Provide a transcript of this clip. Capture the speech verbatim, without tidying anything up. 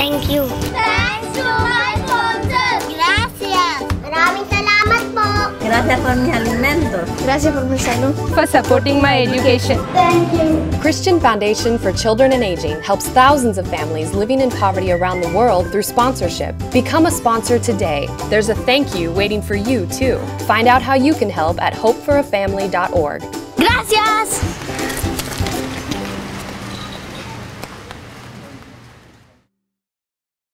Thank you. Thanks to my sponsor. Gracias. Maraming salamat po. Gracias por mis alimentos. Gracias por mi salud. For supporting my education. Thank you. Christian Foundation for Children and Aging helps thousands of families living in poverty around the world through sponsorship. Become a sponsor today. There's a thank you waiting for you too. Find out how you can help at hope for a family dot org. Gracias.